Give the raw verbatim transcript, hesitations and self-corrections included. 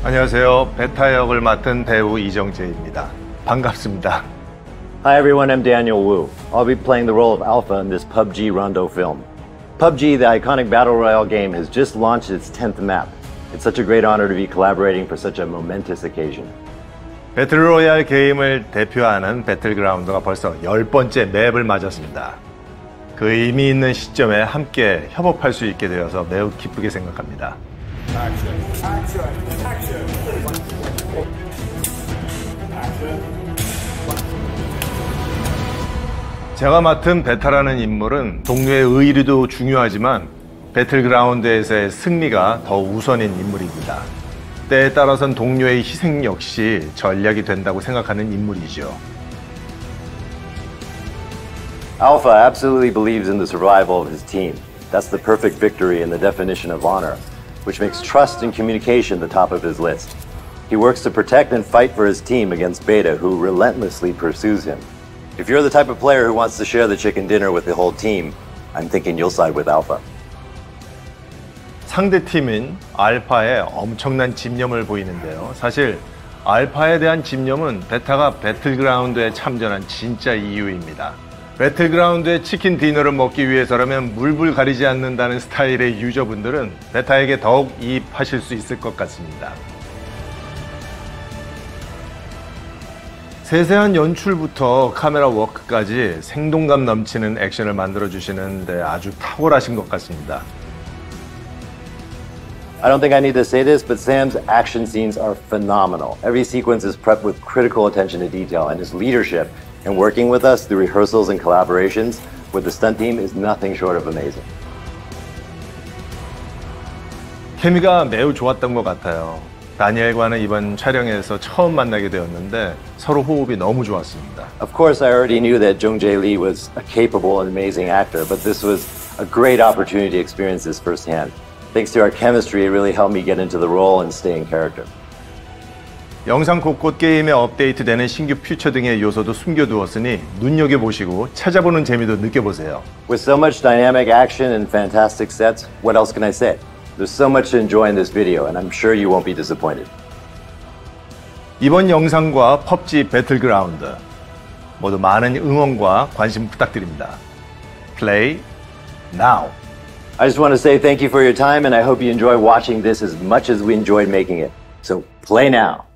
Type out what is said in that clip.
안녕하세요. 베타 역을 맡은 배우 이정재입니다. 반갑습니다. Hi everyone, I'm Daniel Wu. I'll be playing the role of Alpha in this P U B G Rondo film. P U B G, the iconic battle royale game, has just launched its tenth map. It's such a great honor to be collaborating for such a momentous occasion. 배틀로얄 게임을 대표하는 배틀그라운드가 벌써 열 번째 맵을 맞았습니다. 그 의미 있는 시점에 함께 협업할 수 있게 되어서 매우 기쁘게 생각합니다. Action, action, action. 제가 맡은 베타라는 인물은 동료의 의리도 중요하지만 배틀그라운드에서의 승리가 더 우선인 인물입니다. 때에 따라선 동료의 희생 역시 전략이 된다고 생각하는 인물이죠. Alpha absolutely believes in the survival of his team. That's the perfect victory in the definition of honor, which makes trust and communication the top of his list. He works to protect and fight for his team against Beta, who relentlessly pursues him. If you're the type of player who wants to share the chicken dinner with the whole team, I'm thinking you'll side with Alpha. 상대 팀인 알파에 엄청난 집념을 보이는데요. 사실 알파에 대한 집념은 베타가 배틀그라운드에 참전한 진짜 이유입니다. 배틀그라운드의 치킨 디너를 먹기 위해서라면 물불 가리지 않는다는 스타일의 유저분들은 베타에게 더욱 이입하실 수 있을 것 같습니다. 세세한 연출부터 카메라 워크까지 생동감 넘치는 액션을 만들어주시는데 아주 탁월하신 것 같습니다. I don't think I need to say this, but Sam's action scenes are phenomenal. Every sequence is prepped with critical attention to detail, and his leadership in working with us through rehearsals and collaborations with the stunt team is nothing short of amazing. 케미가 매우 좋았던 것 같아요. 다니엘과는 이번 촬영에서 처음 만나게 되었는데 서로 호흡이 너무 좋았습니다. Of course, I already knew that Jung-jae Lee was a capable and amazing actor, but this was a great opportunity to experience this firsthand. Thanks to our chemistry, it really helped me get into the role and stay in character. 영상 곳곳 게임에 업데이트되는 신규 퓨처 등의 요소도 숨겨두었으니 눈여겨보시고 찾아보는 재미도 느껴보세요. With so much dynamic action and fantastic sets, what else can I say? There's so much to enjoy in this video, and I'm sure you won't be disappointed. 이번 영상과 펍지 배틀그라운드 모두 많은 응원과 관심 부탁드립니다. Play now! I just want to say thank you for your time, and I hope you enjoy watching this as much as we enjoyed making it. So play now.